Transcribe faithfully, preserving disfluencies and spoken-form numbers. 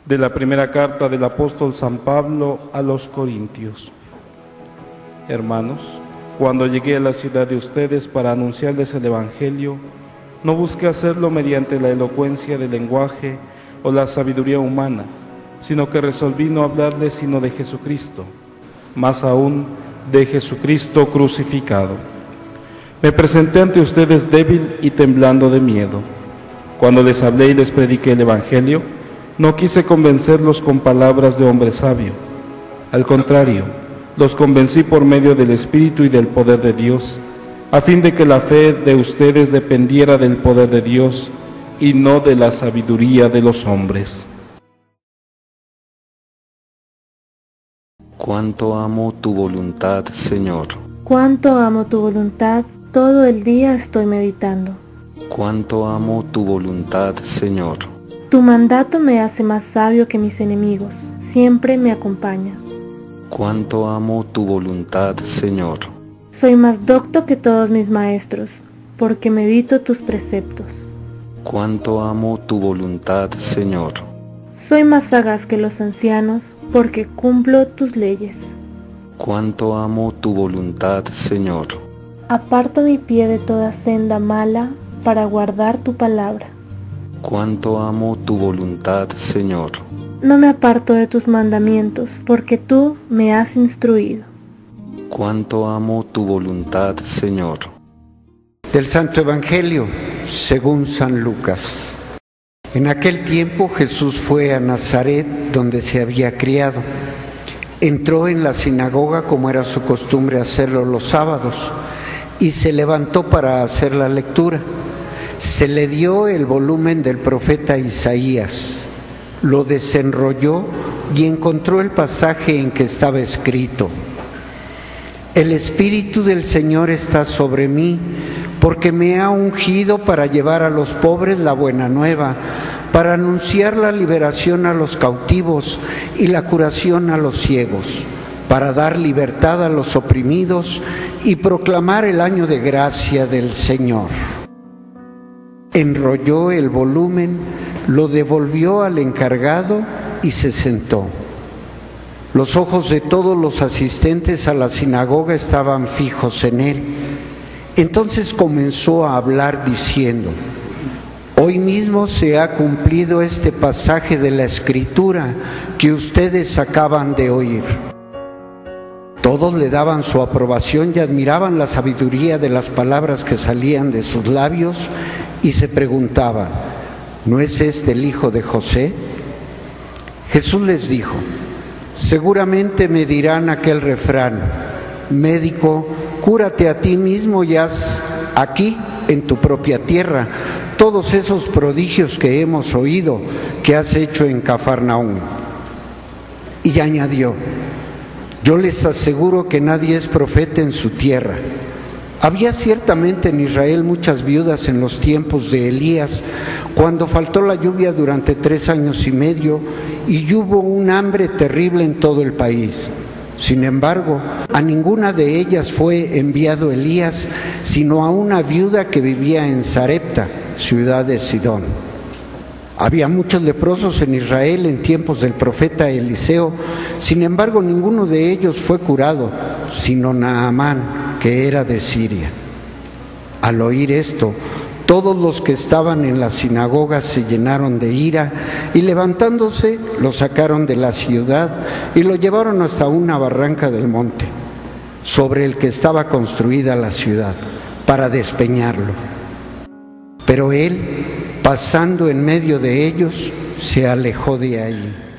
De la primera carta del apóstol San Pablo a los Corintios. Hermanos, cuando llegué a la ciudad de ustedes para anunciarles el Evangelio, no busqué hacerlo mediante la elocuencia del lenguaje o la sabiduría humana, sino que resolví no hablarles sino de Jesucristo, más aún de Jesucristo crucificado. Me presenté ante ustedes débil y temblando de miedo. Cuando les hablé y les prediqué el Evangelio, no quise convencerlos con palabras de hombre sabio. Al contrario, los convencí por medio del Espíritu y del poder de Dios, a fin de que la fe de ustedes dependiera del poder de Dios y no de la sabiduría de los hombres. Cuánto amo tu voluntad, Señor. Cuánto amo tu voluntad, todo el día estoy meditando. Cuánto amo tu voluntad, Señor. Tu mandato me hace más sabio que mis enemigos, siempre me acompaña. Cuánto amo tu voluntad, Señor. Soy más docto que todos mis maestros, porque medito tus preceptos. Cuánto amo tu voluntad, Señor. Soy más sagaz que los ancianos, porque cumplo tus leyes. Cuánto amo tu voluntad, Señor. Aparto mi pie de toda senda mala, para guardar tu palabra. Cuánto amo tu voluntad, Señor. No me aparto de tus mandamientos, porque tú me has instruido. Cuánto amo tu voluntad, Señor. Del Santo Evangelio, según San Lucas. En aquel tiempo Jesús fue a Nazaret, donde se había criado. Entró en la sinagoga, como era su costumbre hacerlo los sábados, y se levantó para hacer la lectura. Se le dio el volumen del profeta Isaías, lo desenrolló y encontró el pasaje en que estaba escrito: El Espíritu del Señor está sobre mí, porque me ha ungido para llevar a los pobres la buena nueva, para anunciar la liberación a los cautivos y la curación a los ciegos, para dar libertad a los oprimidos y proclamar el año de gracia del Señor. Enrolló el volumen, lo devolvió al encargado y se sentó. Los ojos de todos los asistentes a la sinagoga estaban fijos en él. Entonces comenzó a hablar diciendo: Hoy mismo se ha cumplido este pasaje de la Escritura que ustedes acaban de oír. Todos le daban su aprobación y admiraban la sabiduría de las palabras que salían de sus labios y se preguntaban: ¿no es este el hijo de José? Jesús les dijo: seguramente me dirán aquel refrán: médico, cúrate a ti mismo y haz aquí, en tu propia tierra, todos esos prodigios que hemos oído que has hecho en Cafarnaúm. Y añadió: yo les aseguro que nadie es profeta en su tierra. Había ciertamente en Israel muchas viudas en los tiempos de Elías, cuando faltó la lluvia durante tres años y medio y hubo un hambre terrible en todo el país. Sin embargo, a ninguna de ellas fue enviado Elías, sino a una viuda que vivía en Sarepta, ciudad de Sidón. Había muchos leprosos en Israel en tiempos del profeta Eliseo, sin embargo ninguno de ellos fue curado, sino Naamán, que era de Siria. Al oír esto, todos los que estaban en la sinagoga se llenaron de ira y levantándose lo sacaron de la ciudad y lo llevaron hasta una barranca del monte, sobre el que estaba construida la ciudad, para despeñarlo. Pero él, pasando en medio de ellos, se alejó de ahí.